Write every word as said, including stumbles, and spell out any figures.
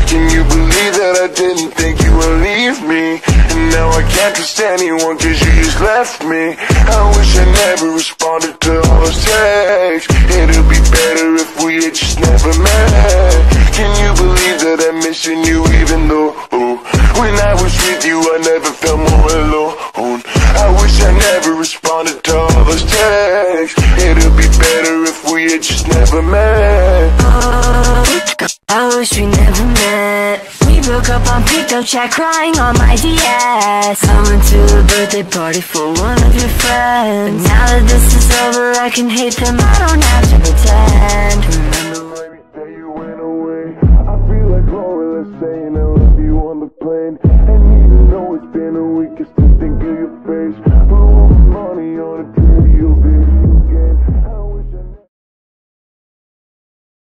Can you believe that I didn't think you would leave me? And now I can't trust anyone cause you just left me. I wish I never responded to all those texts. It'd be better if we had just never met. Can you believe that I'm missing you even though oh, when I was with you I never felt more alone. I wish I never responded to all those texts. It'd be better if we had just never met. Oh, I wish we never met. We broke up on pickup chat, crying on my D S. I went to a birthday party for one of your friends, but now that this is over I can hate them, I don't have to pretend. Remember every day you went away, I feel like Laura saying